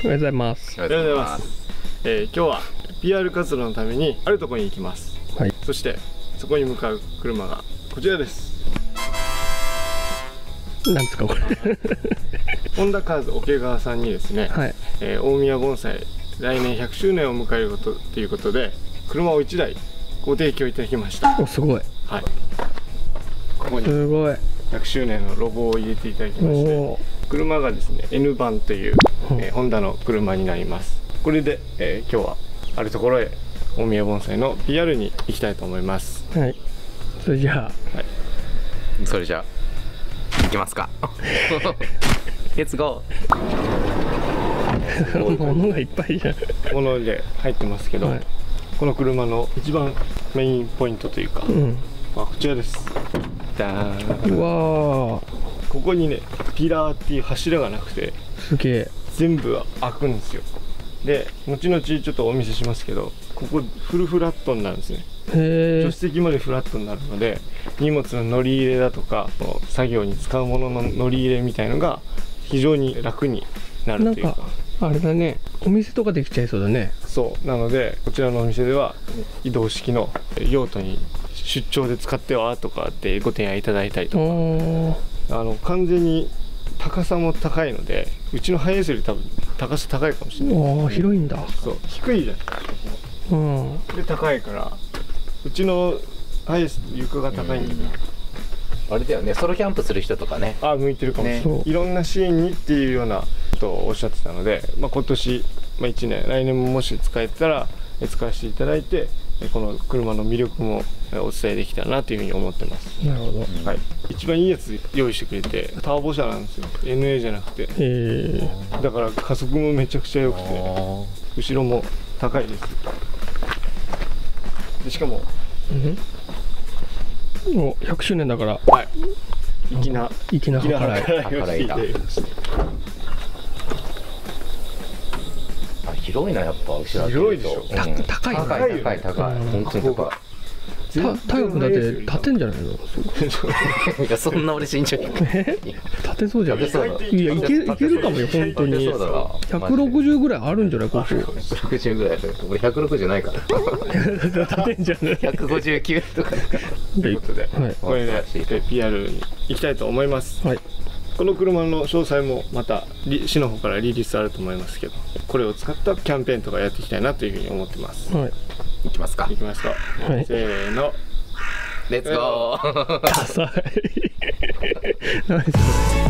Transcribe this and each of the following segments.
おはようございます。 おはようございます。今日は PR 活動のためにあるところに行きます。はい。そしてそこに向かう車がこちらです。 なんですかこれ。 ホンダカーズ桶川さんにですね、はい、大宮盆栽来年100周年を迎えることということで車を1台ご提供いただきました。 お、すごい。 はい。ここにすごい。 100周年のロゴを入れていただきまして、車がですね N 版という、ホンダの車になります。これで、今日はあるところへ大宮盆栽の PR に行きたいと思います。 はい。それじゃあ、はい、 それじゃあ行きますか。レッツゴー。物がいっぱいじゃん。 物で入ってますけど、はい、この車の一番メインポイントというか、こちらです。ダーン。 うわー。 ここにねピラーっていう柱がなくて、 すげえ。 全部開くんですよ。で後々ちょっとお見せしますけど、ここフルフラットになるんですね。助手席までフラットになるので、荷物の乗り入れだとか作業に使うものの乗り入れみたいのが非常に楽になるというか。 あれだね、お店とかできちゃいそうだね。 そうなのでこちらのお店では移動式の用途に出張で使ってはとかってご提案いただいたりとか、完全に高さも高いので、うちのハイエースより多分高さ高いかもしれない。 ああ、広いんだ。 そう低いじゃん。で高いから、うちのハイエース床が高いんだけど、 あれだよね、ソロキャンプする人とかね、 向いてるかもしれない。いろんなシーンにっていうようなことをおっしゃってたので、今年、1年来年ももし使えたら使わせていただいて、この車の魅力もお伝えできたらなというふうに思ってます。 なるほど。 はい。一番いいやつ用意してくれて、ターボ車なんですよ。NA じゃなくて。だから加速もめちゃくちゃ良くて、後ろも高いです。でしかも、 100周年だから。 はい。粋な計らいだ。 広いな、やっぱ後ろ。 広いでしょ。 高い。 本当に高い。 太陽君だって立てんじゃないの？ いや、そんな俺身長低い。 立てそうじゃん。いや、いけるかもよ、本当に。160ぐらいあるんじゃない？ここ。 160ぐらい。俺160ないから。 立てんじゃない。 159とか。ということで、 これで PR に行きたいと思います。はい。この車の詳細もまた市の方からリリースあると思いますけど、これを使ったキャンペーンとかやっていきたいなというふうに思ってます。はい。 行きますか。 行きますか。はい、せーの。 レッツゴー。 ダサい。何それ。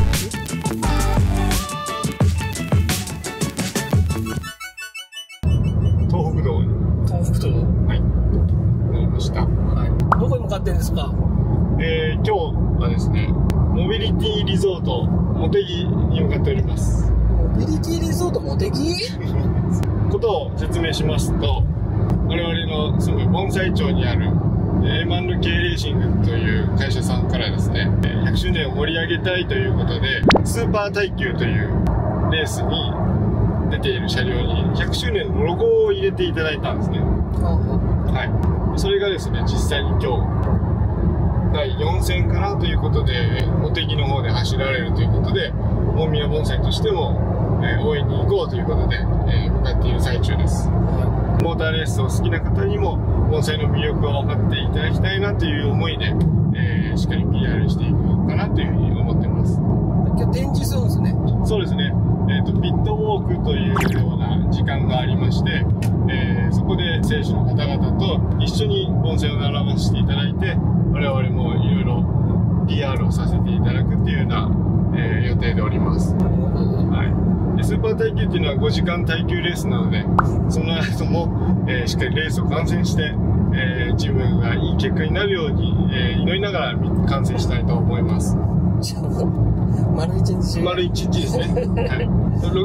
東北道。 東北道。 はい。乗りました。 はい。どこに向かってんですか。 今日はですね、モビリティリゾート茂木に向かっております。 モビリティリゾート茂木？ ことを説明しますと、我々の住む盆栽町にある M&K レーシングという会社さんからですね、100周年を盛り上げたいということで、スーパー耐久というレースに出ている車両に100周年のロゴを入れていただいたんですね。はい。それがですね、実際に今日第4戦かなということで、茂木の方で走られるということで、大宮盆栽としても、応援に行こうということで、向かっている最中です。モーターレースを好きな方にも盆栽の魅力を分かっていただきたいなという思いで、しっかり PR していこうかなというふうに思ってます。 今日展示するんですね。 そうですね。ピットウォークというような時間がありまして、そこで選手の方々と一緒に盆栽を並ばせていただいて、我々もいろいろ PR をさせていただくっていうような、予定でおります。はい。でスーパー耐久っていうのは5時間耐久レースなので、その後も、しっかりレースを観戦して、チームがいい結果になるように、祈りながら観戦したいと思います。 丸一日。 丸一日ですね。はい。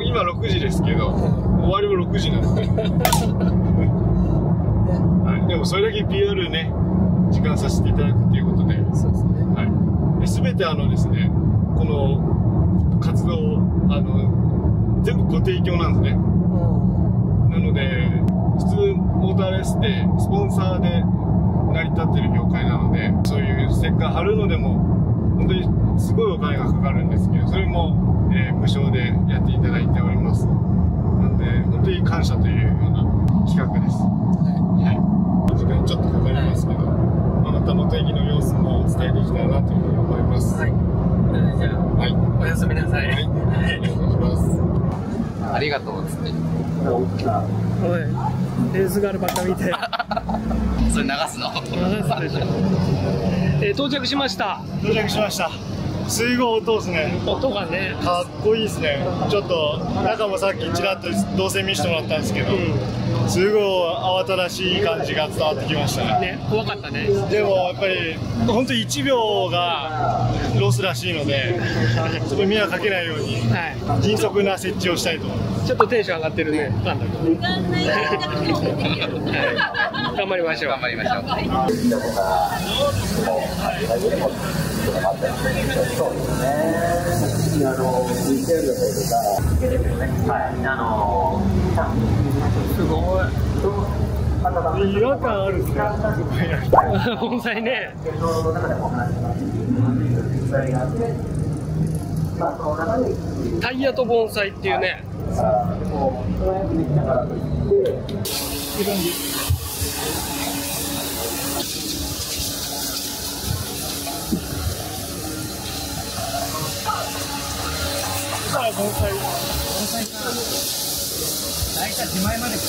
今6時ですけど、終わりも6時なので。はい。でもそれだけ PR ね、時間させていただくということで。 そうですね。 はい。すべてですね、この活動全部ご提供なんですね。なので普通モーターレースってスポンサーで成り立ってる業界なので、そういうステッカー貼るのでも本当にすごいお金がかかるんですけど、それも、無償でやっていただいております。な感謝というような企画です。はい。時間ちょっとかかりますけど、また元駅の様子もお伝えできたらなというふうに思います。 はい。じゃあ、はい、おやすみなさい。はい。お願いします。 ありがとうっつって。 おい、レースガールばっか見て。 それ流すの？ 流すでしょ。到着しました。 到着しました。すごい音ですね。 音がね、 かっこいいですね。ちょっと中もさっきちらっと動線見せてもらったんですけど、すごい慌ただしい感じが伝わってきましたね。 怖かったね。 でもやっぱり本当1秒がロスらしいので、そこに迷惑かけないように迅速な設置をしたいと思います。 ちょっとテンション上がってるね。頑張りましょう。 頑張りましょう。 そうですね。VTR だったりとか、すごい。 違和感あるですね。 盆栽ね。タイヤと盆栽っていうね。 盆栽か。 大体手前まで。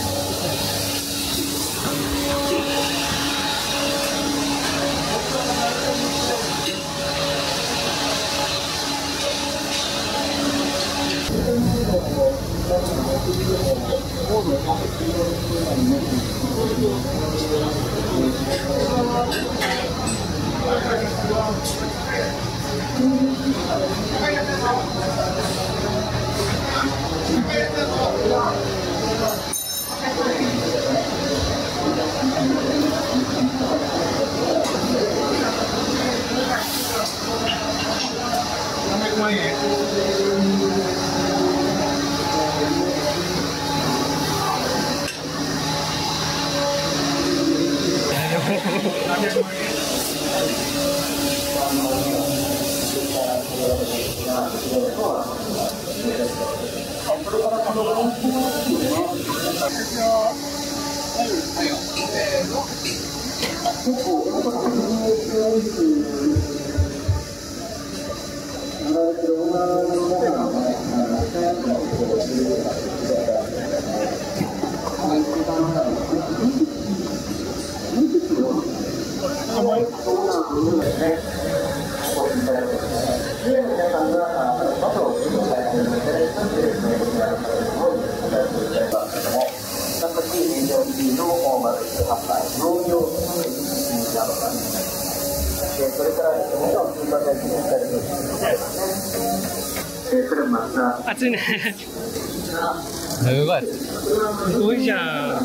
暑いね。 すごい。 すごいじゃん。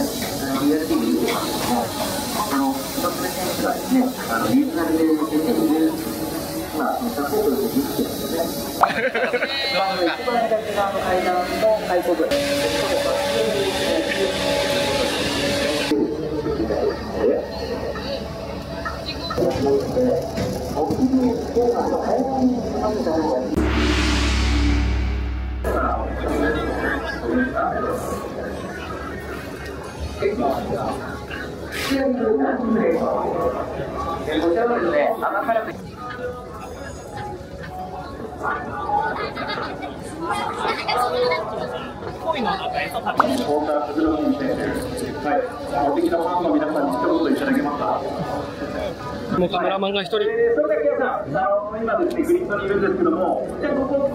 もうカメラマンが一人。 それで皆さん、今ですね、グリッドにいるんですけども、じゃあここ、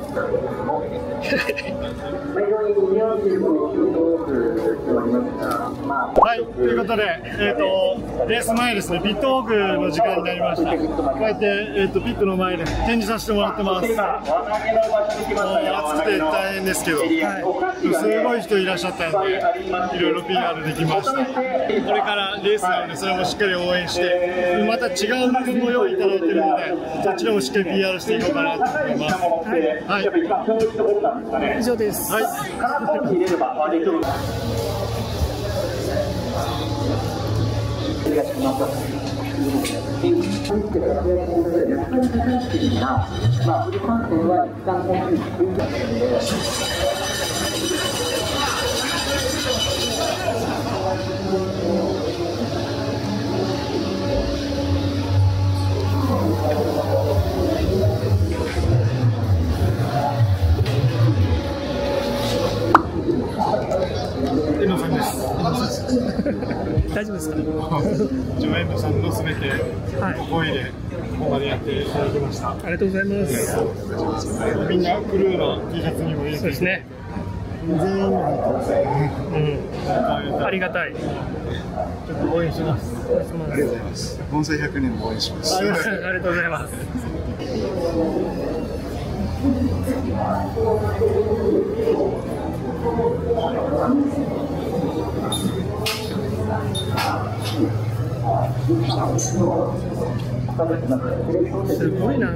はい、ということで、レース前ですね、ピットウォークの時間になりました。こうやって、ピットの前で展示させてもらってます。暑くて大変ですけど、すごい人いらっしゃったので、いろいろ PR できました。これからレースなので、それもしっかり応援して、また違うルールも用意いただいているので、そっちでもしっかり PR していこうかなと思います。はい、 以上です。 はい。 大丈夫ですか？ 助演者さんのすべてはいご好意でここまでやっていただきました。 ありがとうございます。 みんなクルーの T シャツにも入れて、 そうですね。 全員入ってますね。 ありがたい。 ちょっと応援します。 お願いします。 ありがとうございます。盆栽100年も応援します。 ありがとうございます。すごいな。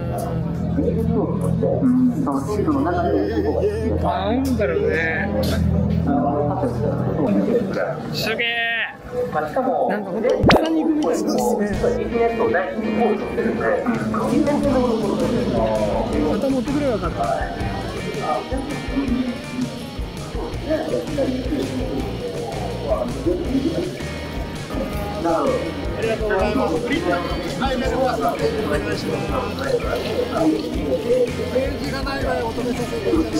なんだろうね。すげえ。なんか本当に草に行くみたいですね。また持ってくればよかった。ありがとうございます。はい、メールください。お願いします。ページがない場合お止めさせていただきます。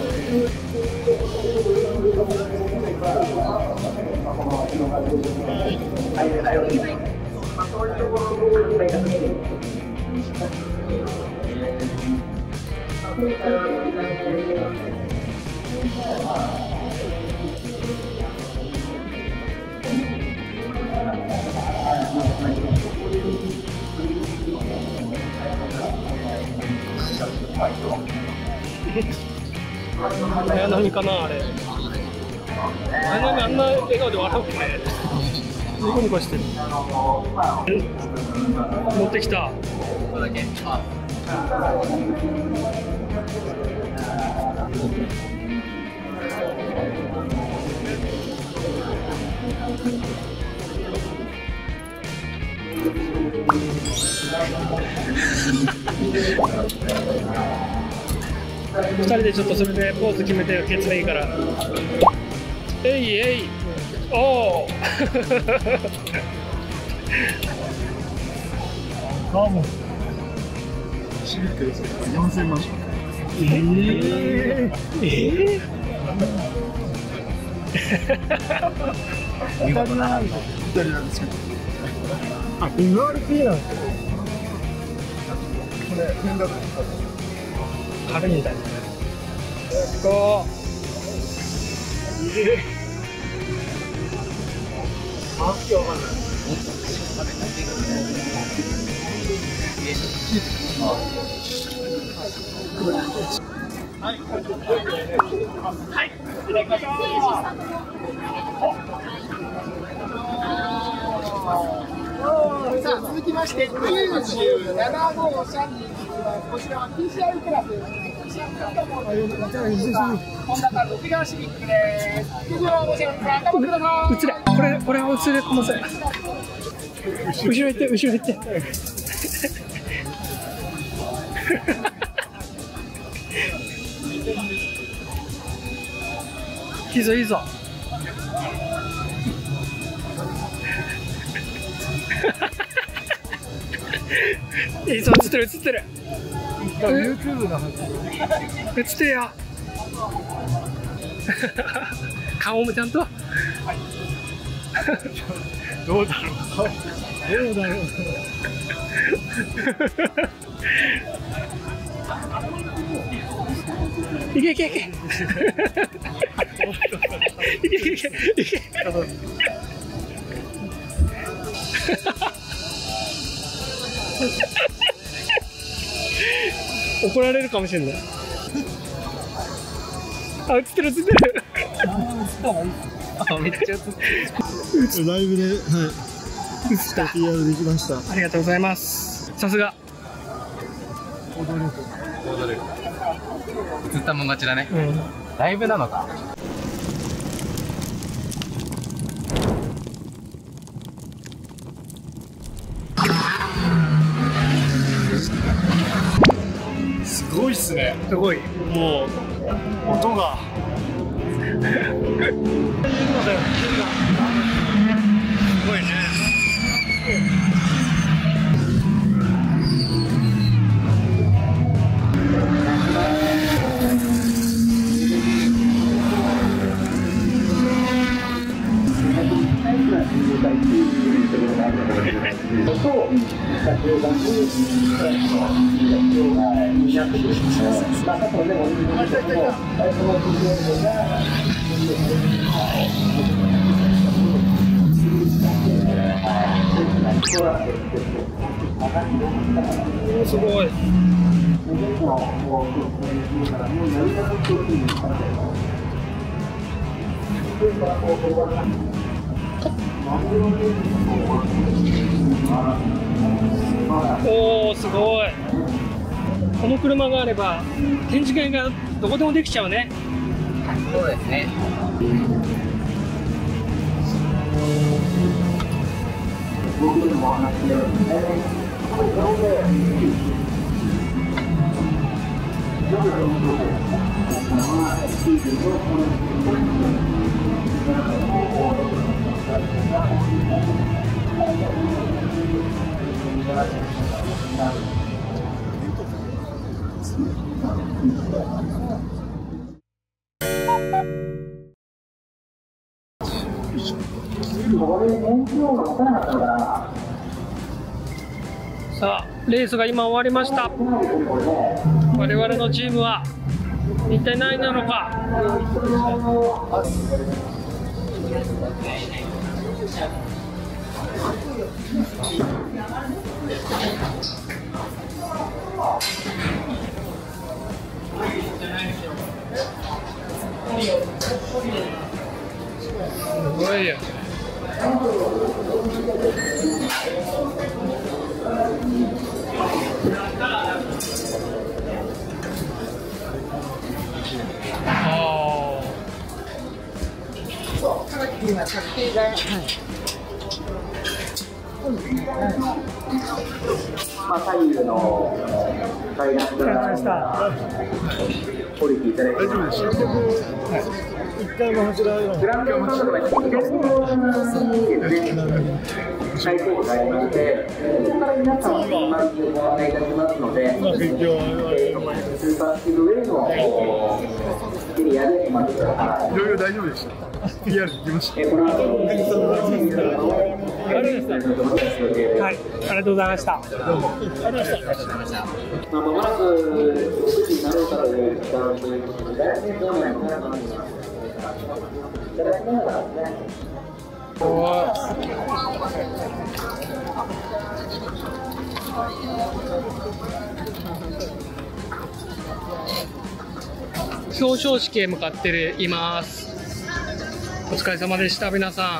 何かなあれ。あんな笑顔で笑うっけね。ニコニコしてる。持ってきた。2人でちょっとそれでポーズ決めてケツでいいから。えいえい。おお。あもう。 シビックですけど4000万。イタリアなんですけど。 あ、MRP なんですよ。 これ変だと軽いみたいですね。こう。 あ、今日わかんない。はい。はい。いただきましょう。さあ、続きまして97号車にこちらは PCR クラス。ホンダカー内側シビックです。映れ、これは映れこませ。後ろ行って、後ろ行って。いいぞいいぞ。いいぞ、映ってる映ってる。YouTube の話。映ってるよ。顔もちゃんと。はい、どうだろう。どうだろう。いけいけいけ。いけいけいけ。怒られるかもしれない。あ、映ってる映ってる。あ、めっちゃ映ってる。ライブで、はい、映った PR できました。 ありがとうございます。さすが。 行動力。映ったもん勝ちだね。 うん。 ライブなのか。 すごいっすね。 すごい。 もう音が。すごいね。 すごい。おお、すごい。この車があれば展示会がどこでもできちゃうね。 そうですね。 さあ、レースが今終わりました。我々のチームは一体何位なのか。すごいよ。 左右の階段から降りていただきます。 一回も走らないの。 グランドマンドの最高がありまして、ここから皆さんをご案内いたしますので、スーパースピードウェイのエリアでお待ちください。 いろいろ大丈夫でした。PR できました。 この後はい、ありがとうございました。 まもなく9時になろうかという時間ということで、大変どうも皆さんにいただきながらですね。 表彰式へ向かっています。お疲れ様でした、皆さん。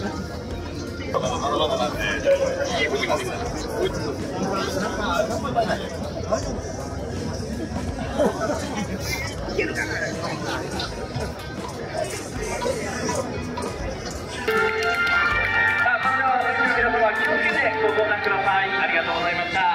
ありがとうございました。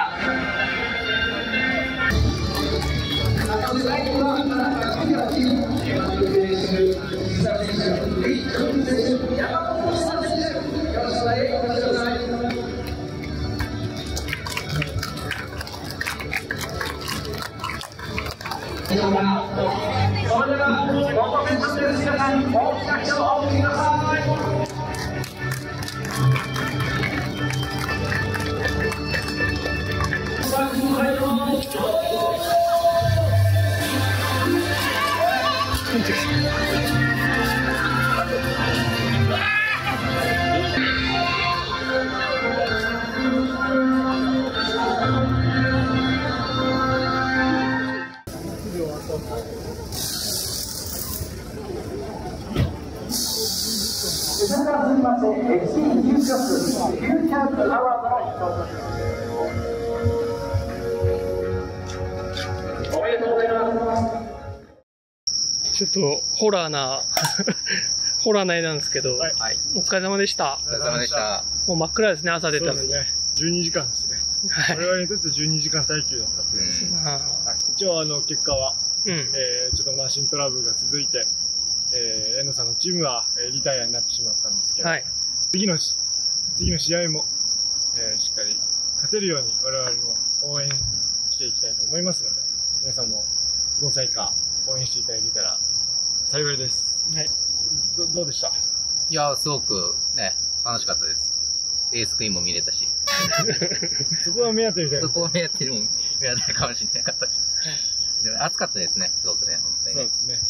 ちょっとホラーなホラーな絵なんですけど、はい、お疲れ様でした。 お疲れ様でした。 もう真っ暗ですね、朝出たのに。 12時間ですね。 はい、 我々にとって12時間耐久だったっていう、一応結果は、ちょっとマシントラブルが続いて、遠野さんのチームは、リタイアになってしまったんですけど、次の試合も、しっかり勝てるように我々も応援していきたいと思いますので、皆さんも盆栽カー応援していただけたら幸いです。はい。どうでした？ いや、すごくね、楽しかったです。エースクイーンも見れたし。 そこは目当てみたいな。 そこは目当てかもしれなかったし。でも暑かったですね、すごくね、本当にね。 そうですね。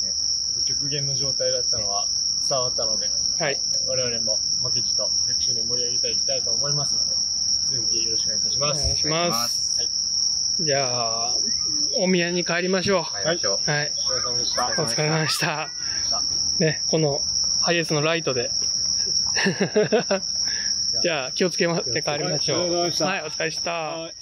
極限の状態だったのは伝わったので、 はい。 我々も負けじと100周年盛り上げていきたいと思いますので、引き続きよろしくお願いいたします。 お願いします。はい。じゃあ、お宮に帰りましょう。 帰りましょう。 はい。 お疲れ様でした。 お疲れ様でした。ね、このハイエースのライトで。じゃあ、気をつけて帰りましょう。 お疲れ様でした。 はい、お疲れ様でした。